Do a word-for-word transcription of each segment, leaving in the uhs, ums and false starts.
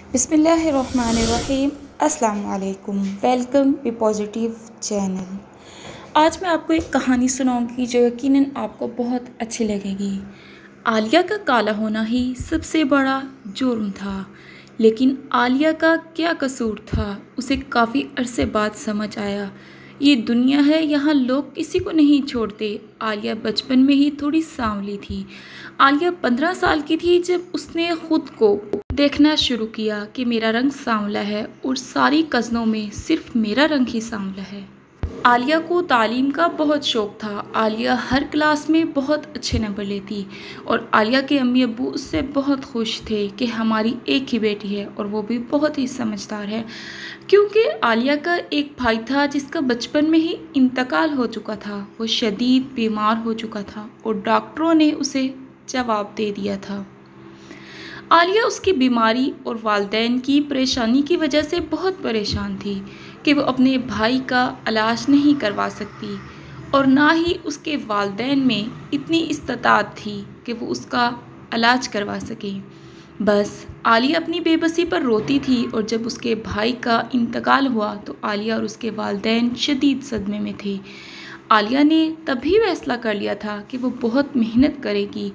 बिस्मिल्लाहिर्रहमानिर्रहीम। अस्सलाम वालेकुम। Welcome be positive channel. आज मैं आपको एक कहानी सुनाऊंगी जो यकीनन आपको बहुत अच्छी लगेगी। आलिया का काला होना ही सबसे बड़ा जुर्म था, लेकिन आलिया का क्या कसूर था उसे काफ़ी अरसे बाद समझ आया। ये दुनिया है, यहाँ लोग किसी को नहीं छोड़ते। आलिया बचपन में ही थोड़ी सांवली थी। आलिया पंद्रह साल की थी जब उसने खुद को देखना शुरू किया कि मेरा रंग सांवला है और सारी कज़नों में सिर्फ मेरा रंग ही सांवला है। आलिया को तालीम का बहुत शौक़ था। आलिया हर क्लास में बहुत अच्छे नंबर लेती और आलिया के अम्मी अब्बू उससे बहुत खुश थे कि हमारी एक ही बेटी है और वो भी बहुत ही समझदार है, क्योंकि आलिया का एक भाई था जिसका बचपन में ही इंतकाल हो चुका था। वो शदीद बीमार हो चुका था और डॉक्टरों ने उसे जवाब दे दिया था। आलिया उसकी बीमारी और वालिदैन की परेशानी की वजह से बहुत परेशान थी कि वो अपने भाई का इलाज नहीं करवा सकती और ना ही उसके वालिदैन में इतनी इस्तात थी कि वो उसका इलाज करवा सके। बस आलिया अपनी बेबसी पर रोती थी और जब उसके भाई का इंतकाल हुआ तो आलिया और उसके वालिदैन शदीद सदमे में थे। आलिया ने तभी फैसला कर लिया था कि वो बहुत मेहनत करेगी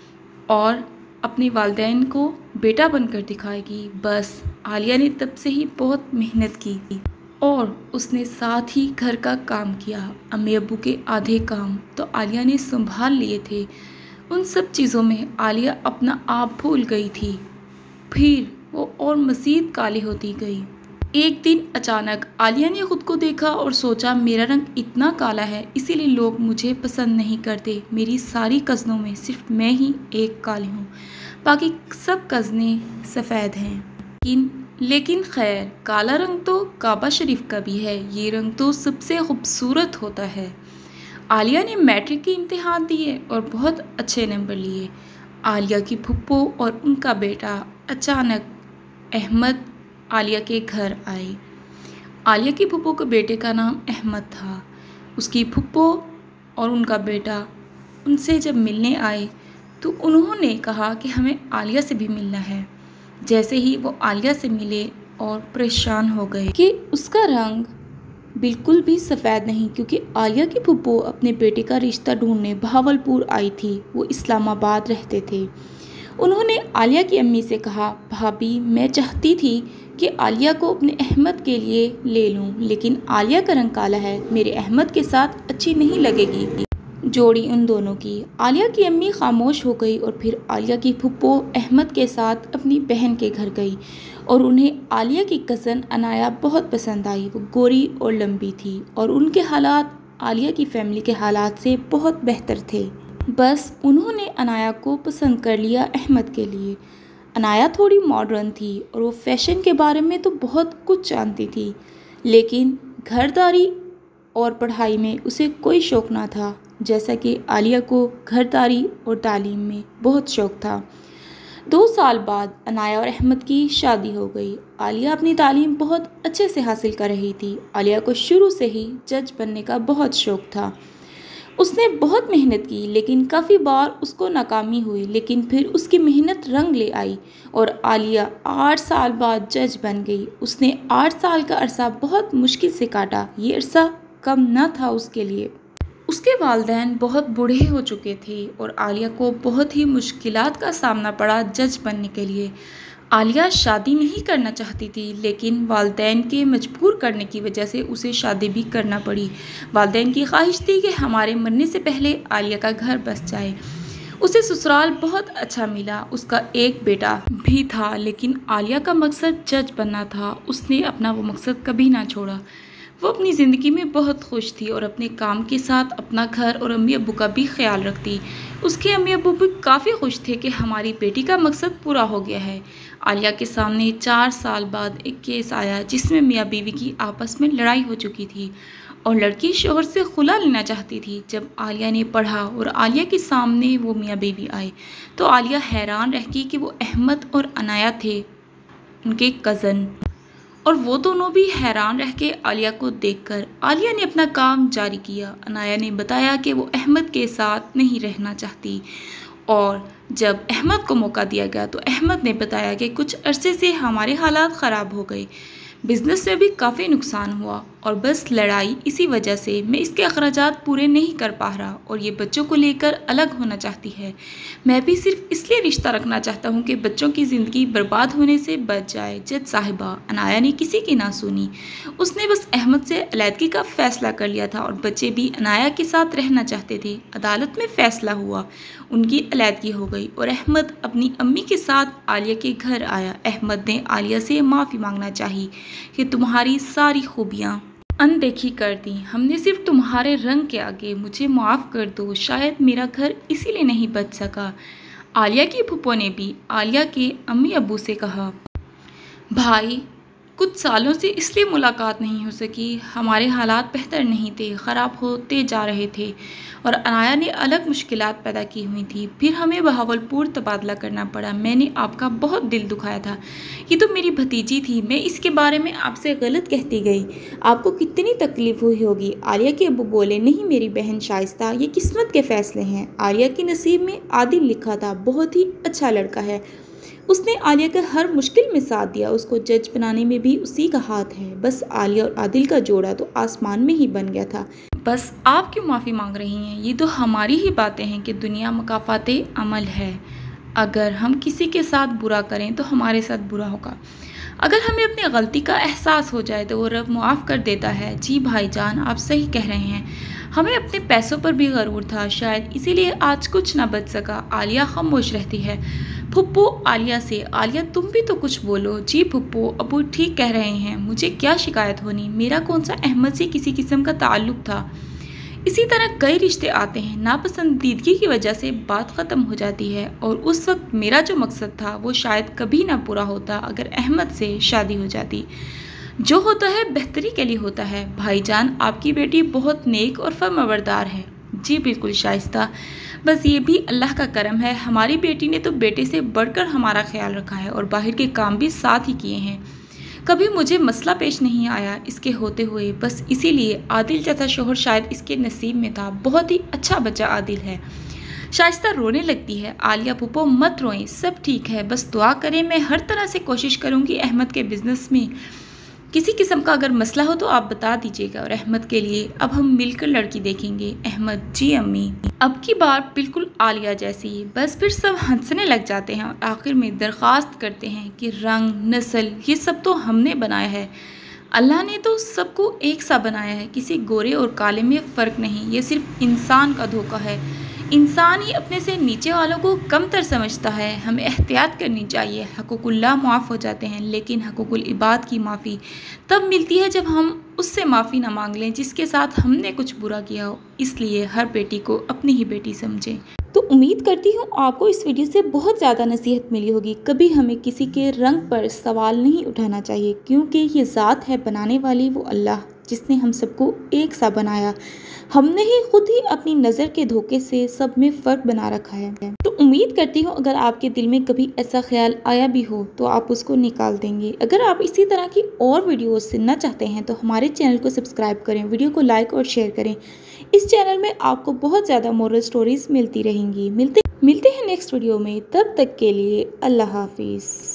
और अपने वालिदैन को बेटा बनकर दिखाएगी। बस आलिया ने तब से ही बहुत मेहनत की और उसने साथ ही घर का काम किया। अम्मी अब्बू के आधे काम तो आलिया ने संभाल लिए थे। उन सब चीज़ों में आलिया अपना आप भूल गई थी। फिर वो और मज़ीद काली होती गई। एक दिन अचानक आलिया ने खुद को देखा और सोचा, मेरा रंग इतना काला है इसीलिए लोग मुझे पसंद नहीं करते। मेरी सारी कज़नों में सिर्फ मैं ही एक काली हूँ, बाकी सब कज़नें सफ़ेद हैं। लेकिन लेकिन खैर, काला रंग तो काबा शरीफ का भी है, ये रंग तो सबसे खूबसूरत होता है। आलिया ने मैट्रिक के इम्तिहान दिए और बहुत अच्छे नंबर लिए। आलिया की फुप्पो और उनका बेटा अचानक अहमद आलिया के घर आए। आलिया की फुप्पो के बेटे का नाम अहमद था। उसकी फुप्पो और उनका बेटा उनसे जब मिलने आए तो उन्होंने कहा कि हमें आलिया से भी मिलना है। जैसे ही वो आलिया से मिले और परेशान हो गए कि उसका रंग बिल्कुल भी सफ़ेद नहीं, क्योंकि आलिया की फुप्पो अपने बेटे का रिश्ता ढूंढने भावलपुर आई थी। वो इस्लामाबाद रहते थे। उन्होंने आलिया की अम्मी से कहा, भाभी मैं चाहती थी कि आलिया को अपने अहमद के लिए ले लूं, लेकिन आलिया का रंग काला है, मेरे अहमद के साथ अच्छी नहीं लगेगी जोड़ी उन दोनों की। आलिया की अम्मी खामोश हो गई और फिर आलिया की फुप्पो अहमद के साथ अपनी बहन के घर गई और उन्हें आलिया की कज़न अनाया बहुत पसंद आई। वो गोरी और लंबी थी और उनके हालात आलिया की फ़ैमिली के हालात से बहुत बेहतर थे। बस उन्होंने अनाया को पसंद कर लिया अहमद के लिए। अनाया थोड़ी मॉडर्न थी और वो फैशन के बारे में तो बहुत कुछ जानती थी, लेकिन घरदारी और पढ़ाई में उसे कोई शौक़ ना था, जैसा कि आलिया को घरदारी और तालीम में बहुत शौक़ था। दो साल बाद अनाया और अहमद की शादी हो गई। आलिया अपनी तालीम बहुत अच्छे से हासिल कर रही थी। आलिया को शुरू से ही जज बनने का बहुत शौक़ था। उसने बहुत मेहनत की, लेकिन काफ़ी बार उसको नाकामी हुई, लेकिन फिर उसकी मेहनत रंग ले आई और आलिया आठ साल बाद जज बन गई। उसने आठ साल का अरसा बहुत मुश्किल से काटा। ये अरसा कम न था उसके लिए। उसके वालिदैन बहुत बूढ़े हो चुके थे और आलिया को बहुत ही मुश्किलात का सामना पड़ा जज बनने के लिए। आलिया शादी नहीं करना चाहती थी, लेकिन वालिदैन के मजबूर करने की वजह से उसे शादी भी करना पड़ी। वालिदैन की ख्वाहिश थी कि हमारे मरने से पहले आलिया का घर बस जाए। उसे ससुराल बहुत अच्छा मिला। उसका एक बेटा भी था, लेकिन आलिया का मकसद जज बनना था। उसने अपना वो मकसद कभी ना छोड़ा। वो अपनी ज़िंदगी में बहुत खुश थी और अपने काम के साथ अपना घर और अम्मी अब्बू का भी ख्याल रखती। उसके अम्मी अब्बू भी काफ़ी खुश थे कि हमारी बेटी का मकसद पूरा हो गया है। आलिया के सामने चार साल बाद एक केस आया जिसमें मियाँ बीवी की आपस में लड़ाई हो चुकी थी और लड़की शोहर से खुला लेना चाहती थी। जब आलिया ने पढ़ा और आलिया के सामने वो मियाँ बीवी आए तो आलिया हैरान रह गई कि वो अहमद और अनाया थे, उनके कज़न, और वो दोनों भी हैरान रह के आलिया को देखकर। आलिया ने अपना काम जारी किया। अनाया ने बताया कि वो अहमद के साथ नहीं रहना चाहती और जब अहमद को मौका दिया गया तो अहमद ने बताया कि कुछ अरसे से हमारे हालात ख़राब हो गए, बिज़नेस में भी काफ़ी नुकसान हुआ और बस लड़ाई इसी वजह से मैं इसके अखराजात पूरे नहीं कर पा रहा और ये बच्चों को लेकर अलग होना चाहती है। मैं भी सिर्फ इसलिए रिश्ता रखना चाहता हूँ कि बच्चों की ज़िंदगी बर्बाद होने से बच जाए। जज साहिबा अनाया ने किसी की ना सुनी, उसने बस अहमद से अलैदगी का फ़ैसला कर लिया था और बच्चे भी अनाया के साथ रहना चाहते थे। अदालत में फ़ैसला हुआ, उनकी अलैदगी हो गई और अहमद अपनी अम्मी के साथ आलिया के घर आया। अहमद ने आलिया से माफ़ी मांगना चाही कि तुम्हारी सारी खूबियाँ अनदेखी कर दी, हमने सिर्फ तुम्हारे रंग के आगे, मुझे माफ़ कर दो, शायद मेरा घर इसीलिए नहीं बच सका। आलिया की फूफो ने भी आलिया के अम्मी अब्बू से कहा, भाई कुछ सालों से इसलिए मुलाकात नहीं हो सकी, हमारे हालात बेहतर नहीं थे, ख़राब होते जा रहे थे और अनाया ने अलग मुश्किलात पैदा की हुई थी। फिर हमें बहावलपुर तबादला करना पड़ा। मैंने आपका बहुत दिल दुखाया था। ये तो मेरी भतीजी थी, मैं इसके बारे में आपसे गलत कहती गई, आपको कितनी तकलीफ़ हुई होगी। आलिया के अब्बू बोले, नहीं मेरी बहन शाइस्ता, ये किस्मत के फ़ैसले हैं। आलिया के नसीब में आदिल लिखा था, बहुत ही अच्छा लड़का है, उसने आलिया का हर मुश्किल में साथ दिया, उसको जज बनाने में भी उसी का हाथ है। बस आलिया और आदिल का जोड़ा तो आसमान में ही बन गया था। बस आप क्यों माफ़ी मांग रही हैं? ये तो हमारी ही बातें हैं कि दुनिया मुकाफ़ाते अमल है। अगर हम किसी के साथ बुरा करें तो हमारे साथ बुरा होगा, अगर हमें अपनी गलती का एहसास हो जाए तो वो रब मुआफ़ कर देता है। जी भाईजान, आप सही कह रहे हैं, हमें अपने पैसों पर भी गरूर था, शायद इसीलिए आज कुछ ना बच सका। आलिया खामोश रहती है। फुप्पो आलिया से, आलिया तुम भी तो कुछ बोलो। जी फुप्पो, अबू ठीक कह रहे हैं, मुझे क्या शिकायत होनी, मेरा कौन सा अहमद से किसी किस्म का ताल्लुक़ था। इसी तरह कई रिश्ते आते हैं, नापसंदीदगी की वजह से बात ख़त्म हो जाती है और उस वक्त मेरा जो मकसद था वो शायद कभी ना पूरा होता अगर अहमद से शादी हो जाती। जो होता है बेहतरी के लिए होता है। भाईजान, आपकी बेटी बहुत नेक और फर्माबरदार है। जी बिल्कुल शाइस्ता, बस ये भी अल्लाह का करम है, हमारी बेटी ने तो बेटे से बढ़कर हमारा ख्याल रखा है और बाहर के काम भी साथ ही किए हैं। कभी मुझे मसला पेश नहीं आया इसके होते हुए, बस इसीलिए आदिल जैसा शोहर शायद इसके नसीब में था। बहुत ही अच्छा बच्चा आदिल है। शाइस्ता रोने लगती है। आलिया पुप्पो मत रोएं, सब ठीक है, बस दुआ करें। मैं हर तरह से कोशिश करूंगी अहमद के बिजनेस में किसी किस्म का अगर मसला हो तो आप बता दीजिएगा और अहमद के लिए अब हम मिलकर लड़की देखेंगे। अहमद, जी अम्मी, अब की बार बिल्कुल आलिया जैसी। बस फिर सब हंसने लग जाते हैं और आखिर में दरख्वास्त करते हैं कि रंग, नस्ल ये सब तो हमने बनाया है, अल्लाह ने तो सबको एक सा बनाया है, किसी गोरे और काले में फ़र्क नहीं। ये सिर्फ इंसान का धोखा है, इंसान ही अपने से नीचे वालों को कमतर समझता है। हमें एहतियात करनी चाहिए। हकूकुल्लाह माफ़ हो जाते हैं, लेकिन हकूकुल इबाद की माफ़ी तब मिलती है जब हम उससे माफ़ी ना मांग लें जिसके साथ हमने कुछ बुरा किया हो। इसलिए हर बेटी को अपनी ही बेटी समझें। तो उम्मीद करती हूँ आपको इस वीडियो से बहुत ज़्यादा नसीहत मिली होगी। कभी हमें किसी के रंग पर सवाल नहीं उठाना चाहिए, क्योंकि ये ज़ात है बनाने वाली वो अल्लाह, जिसने हम सबको एक सा बनाया। हमने ही खुद ही अपनी नज़र के धोखे से सब में फ़र्क बना रखा है। तो उम्मीद करती हूँ अगर आपके दिल में कभी ऐसा ख्याल आया भी हो तो आप उसको निकाल देंगे। अगर आप इसी तरह की और वीडियोस सुनना चाहते हैं तो हमारे चैनल को सब्सक्राइब करें, वीडियो को लाइक और शेयर करें। इस चैनल में आपको बहुत ज़्यादा मोरल स्टोरीज मिलती रहेंगी। मिलते मिलते हैं नेक्स्ट वीडियो में, तब तक के लिए अल्लाह हाफिज़।